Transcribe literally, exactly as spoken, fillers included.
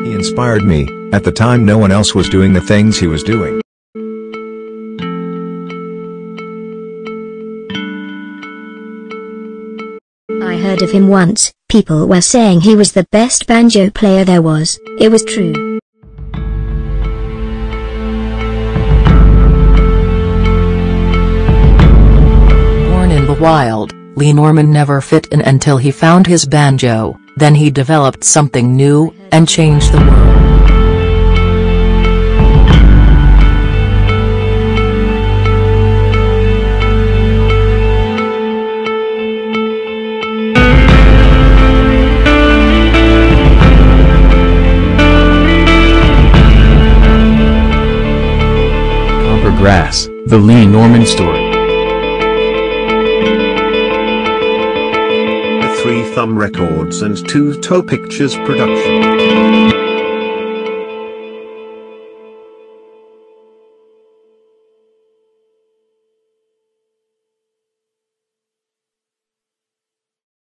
He inspired me. At the time no one else was doing the things he was doing. I heard of him once. People were saying he was the best banjo player there was. It was true. Born in the wild, Lee Norman never fit in until he found his banjo. Then he developed something new, and changed the world. Grass, The Lee Norman Story. A Three Thumb Records and Two Toe Pictures production.